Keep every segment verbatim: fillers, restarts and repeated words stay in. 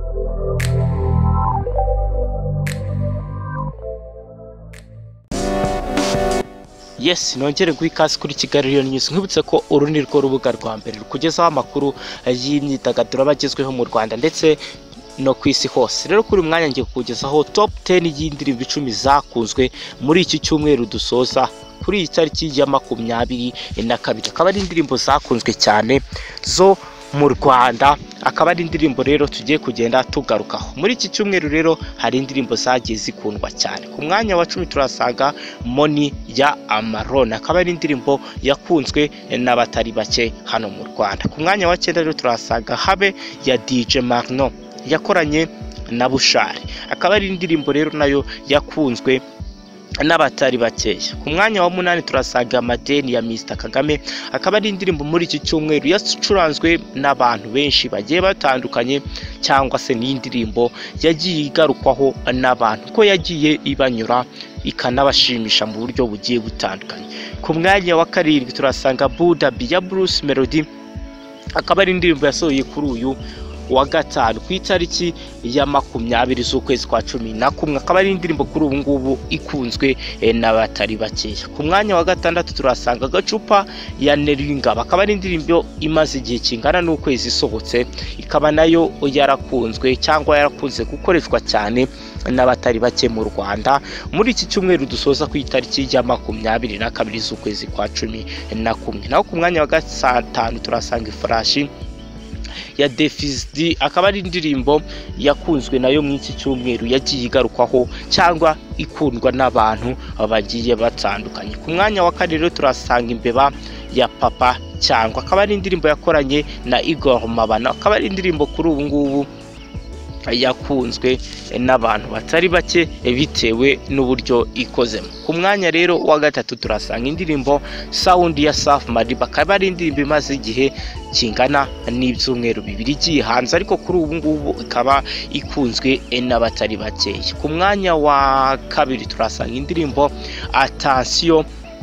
Yes, nongere guhikaze kuri Kigali Real News. Nkibutse ko uru ni rwo rubuga rwa mbere rukugezaho amakuru y'imyidagaduro abagezweho mu Rwanda ndetse no kwisi hose. Rero kuri umwanya ngiye kukugezaho top ten y'indirimbo icumi zakunzwe muri iki cyumweru dusoza kuri iyi tariki ya makumyabiri na kabiri. Akaba ari indirimbo zakunzwe cyane zo mu Rwanda, akaba ari indirimbo rero tugiye kugenda tugarukaho. Muri iki cyumweru rero hari indirimbo zagiye zikundwa cyane. Ku mwanya wa cumi turasaga Money ya Amaron, akaba ari indirimbo yakunzwe n'abatari bake hano mu Rwanda. Ku mwanya wa cyenda rero turasaga Habe ya D J Marno yakoranye na Bushari, akaba ari indirimbo rero nayo yakunzwe n'abatari bakeya. Ku mwanya wa munani turasaga Madeni ya Mister Kagame, akaba ari indirimbo muri iki cyumweru yacuranzwe n'abantu benshi bagiye batandukanye, cyangwa se n'indirimbo yagiye igarukwaho n'abantu ko yagiye ibanyura ikanabashimisha mu buryo bugiye butandukanye. Ku mwanya wa karindwi turasanga Buda ya Bruce Melody, akaba ari indirimbo yasohoye kuri uyu wa gatanu ku itariki ya makumyabiri z'ukwezi kwa cumi na kumwe, akaba ari indirimbo kuri ubu ngubu ikunzwe n'abatari bakeya. Ku mwanya wa gatandatu turasanga Gacupa ya Neringa, akaba ari indirimbo imaze igihe kingana n'ukwezi isohotse, ikaba nayo yarakunzwe cyangwa yarakunze gukoreshwa cyane n'abatari bake mu Rwanda muri iki cyumweru dusoza ku itariki ya makumyabiri na kabiri z'ukwezi kwa cumi na kumwe. Naho ku mwanya wa gatanu turasanga Ifarashi ya Defizdi, akaba ari indirimbo yakunzwe nayo mu iki cyumweru yagiye igarukwaho cyangwa ikundwa n'abantu bagiye batandukanye. Ku mwanya wa kane rero turasanga Imbeba ya Papa cyangwa, akaba ari indirimbo yakoranye na Igor Mabana, akaba ari indirimbo kuri ubu ngubu yakunzwe n'abantu batari bake bitewe n'uburyo ikozemo. Ku mwanya rero wa gatatu turasanga indirimbo Sound ya Safi Madiba, akaba ari indirimbo imaze igihe kingana n'ibyumweru bibiri igiye hanze, ariko kuri ubu ngubu ikaba ikunzwe n'abatari bakeya. Ku mwanya wa kabiri turasanga indirimbo Attention,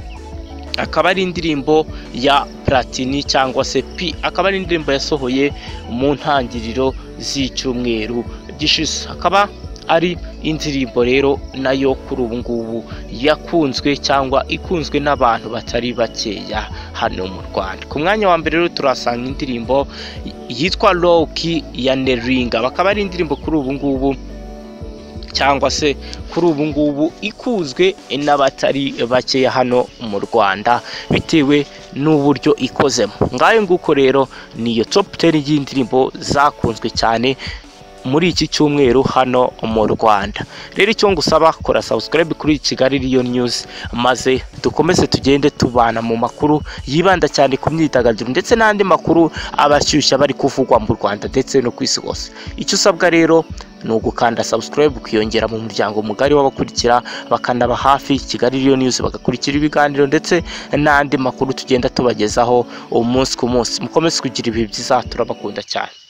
akaba ari indirimbo ya Platini cyangwa se P, akaba ari indirimbo yasohoye mu ntangiriro z'icyumweru gishize, akaba ari indirimbo rero nayo kuri ubu ngubu yakunzwe cyangwa ikunzwe n'abantu batari bakeya hano mu Rwanda. Ku mwanya wa mbere rero turasanga indirimbo yitwa Loki ya Neringa, bakaba ari indirimbo kuri ubu ngubu cyangwa se kuri ubu ngubu ikunzwe n'abatari bakeya hano mu Rwanda bitewe n'uburyo ikozemo. Ngayo nguko rero niyo top ten y'indirimbo zakunzwe cyane muri iki cyumweru hano mu Rwanda. Rero icyo ngusaba, kora subscribe kuri Kigali Real News maze dukomeze tugende tubana mu makuru yibanda cyane ku myidagaduro ndetse n'andi makuru abashyushya bari kuvugwa mu Rwanda ndetse no kwisi hose. Icyo usabwa rero ni ugukanda subscribe, ukiyongera mu muryango mugari w'abakurikira bakanaba hafi Kigali Real News, bagakurikira ibiganiro ndetse n'andi makuru tugenda tubagezaho umunsi ku munsi. Mukomeze kugira ibihe byiza, turabakunda cyane.